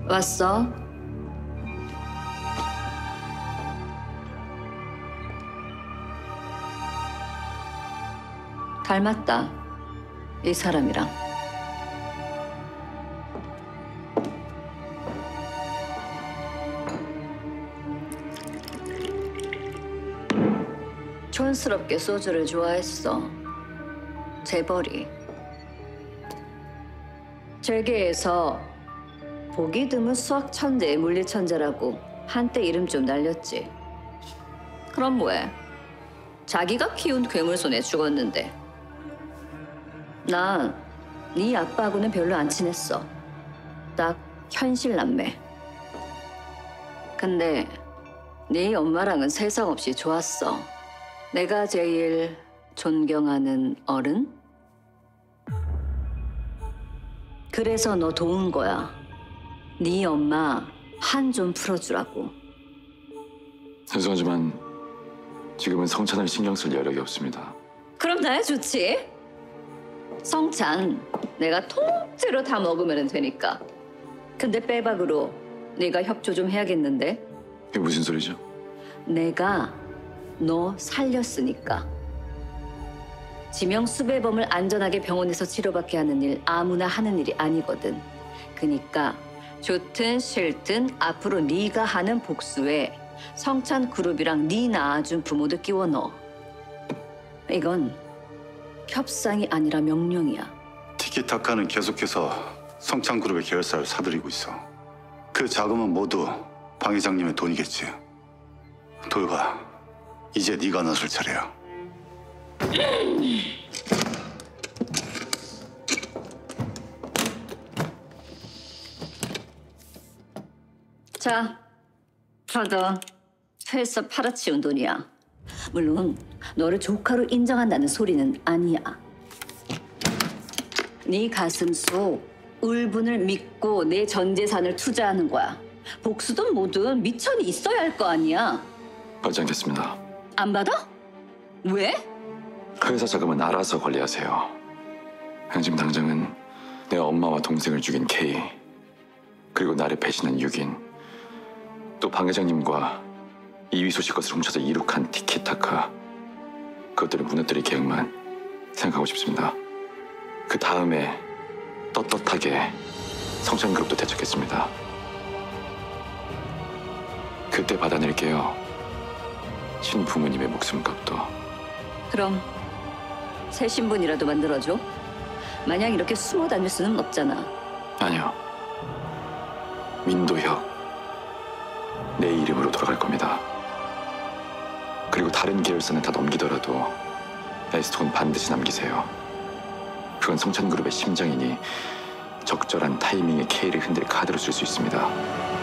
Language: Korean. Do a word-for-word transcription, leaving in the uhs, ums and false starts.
왔어? 닮았다. 이 사람이랑. 촌스럽게 소주를 좋아했어. 재벌이. 재계에서 보기 드문 수학 천재의 물리 천재라고 한때 이름 좀 날렸지. 그럼 뭐해? 자기가 키운 괴물손에 죽었는데. 난 네 아빠하고는 별로 안 친했어. 딱 현실 남매. 근데 네 엄마랑은 세상 없이 좋았어. 내가 제일 존경하는 어른? 그래서 너 도운 거야. 네 엄마 한 좀 풀어주라고. 죄송하지만 지금은 성찬을 신경 쓸 여력이 없습니다. 그럼 나야 좋지. 성찬 내가 통째로 다 먹으면 되니까. 근데 빼박으로 네가 협조 좀 해야겠는데? 이게 무슨 소리죠? 내가 너 살렸으니까. 지명수배범을 안전하게 병원에서 치료받게 하는 일 아무나 하는 일이 아니거든. 그니까 좋든 싫든 앞으로 네가 하는 복수에 성찬 그룹이랑 네 낳아준 부모도 끼워 넣어. 이건 협상이 아니라 명령이야. 티키타카는 계속해서 성창그룹의 계열사를 사들이고 있어. 그 자금은 모두 방 회장님의 돈이겠지. 도유가, 이제 네가 나설 차례야. 자, 받아. 회사 팔아치운 돈이야. 물론 너를 조카로 인정한다는 소리는 아니야. 네 가슴 속 울분을 믿고 내 전 재산을 투자하는 거야. 복수든 뭐든 미천이 있어야 할 거 아니야. 받지 않겠습니다. 안 받아? 왜? 그 회사 자금은 알아서 관리하세요. 그냥 지금 당장은 내 엄마와 동생을 죽인 K, 그리고 나를 배신한 육인, 또 방 회장님과 이위 소식 것을 훔쳐서 이룩한 티키타카, 그것들을 무너뜨릴 계획만 생각하고 싶습니다. 그 다음에 떳떳하게 성찬그룹도 대적했습니다. 그때 받아낼게요. 친부모님의 목숨값도. 그럼 새 신분이라도 만들어줘. 마냥 이렇게 숨어 다닐 수는 없잖아. 아니요. 민도혁. 내 이름으로 돌아갈 겁니다. 그리고 다른 계열사는 다 넘기더라도 에스톡은 반드시 남기세요. 그건 성찬그룹의 심장이니 적절한 타이밍에 K를 흔들 카드로 쓸 수 있습니다.